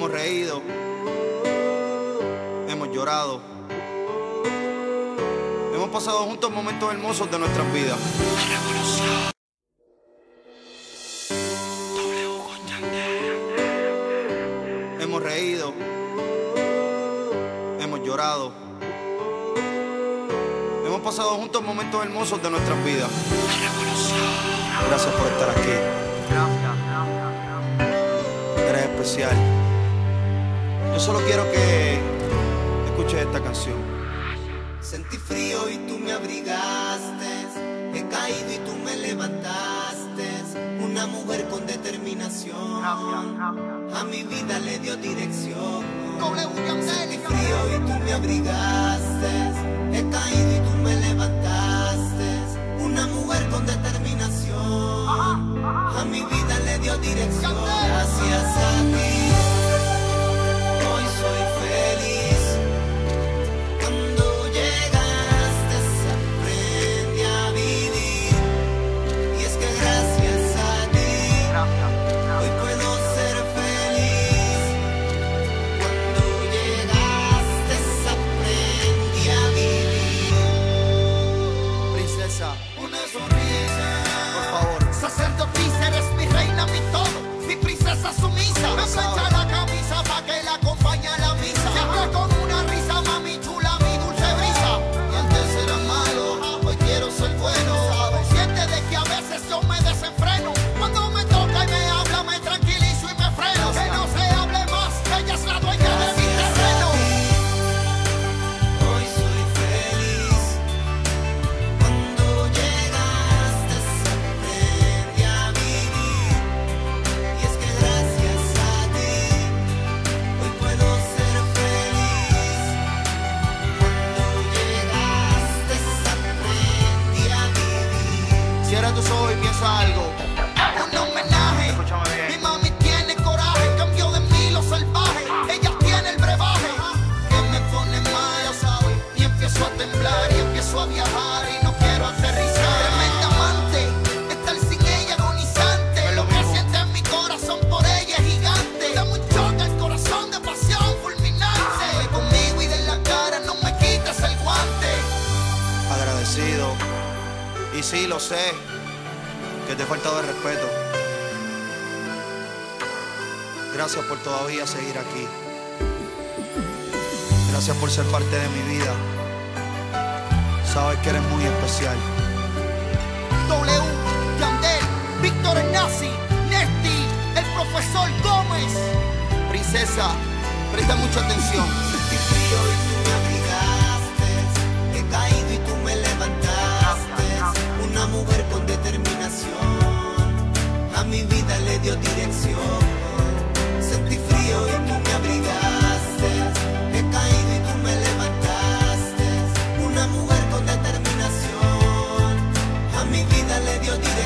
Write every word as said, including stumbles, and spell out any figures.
Hemos reído, hemos llorado, hemos pasado juntos momentos hermosos de nuestras vidas. La revolución. W con Yandel. Hemos reído, hemos llorado, hemos pasado juntos momentos hermosos de nuestras vidas. La revolución. Gracias por estar aquí. Eres especial. Yo solo quiero que escuches esta canción. Sentí frío y tú me abrigaste, he caído y tú me levantaste. Una mujer con determinación, a mi vida le dio dirección. Sentí frío y tú me abrigaste, he caído y tú me levantaste. Una mujer con determinación, a mi vida le dio dirección. Gracias a ti hoy soy feliz. Cuando llegaste se aprende a vivir, y es que gracias a ti hoy puedo ser feliz. Cuando llegaste se aprende a vivir. Princesa, Una sonrisa, por favor. sacerdotisa, eres mi reina, mi todo, mi princesa sumisa. Me plancha la camisa pa' que la acompañe a la misa. Siempre con una risa, mami chula, mi dulce brisa. Y antes era malo, hoy quiero ser bueno. Consciente de que a veces yo me desenfreno. Cuando me toca y me habla, me tranquilizo y me freno. Que no se hable más, ella es la dueña de mi terreno. Hoy soy feliz. Cuando llegaste se aprende a vivir, y es que gracias a ti hoy puedo ser feliz. Cuando llegaste se aprende a vivir. Cierra tus ojos y piensa algo. Un homenaje, Escúchame bien. mi mami tiene coraje, cambió de mí lo salvaje, ella tiene el brebaje, que me pone mal, y empiezo a temblar y empiezo a viajar y no quiero aterrizar. Tremenda amante, estar sin ella agonizante, Es lo lo que mismo. siente en mi corazón por ella es gigante. Da un choque al corazón de pasión fulminante. Ve conmigo y de la cara no me quites el guante. Agradecido. Y sí, lo sé, que te he faltado el respeto. Gracias por todavía seguir aquí. Gracias por ser parte de mi vida. Sabes que eres muy especial. W, Yandel, Víctor el Nazi, Nesti, el profesor Gómez. Princesa, presta mucha atención. Sentí frío y tú me abrigaste, he caído y tú me levantaste. Una mujer con determinación, a mi vida le dio dirección. Sentí frío y tú me abrigaste, he caído y tú me levantaste. Una mujer con determinación, a mi vida le dio dirección.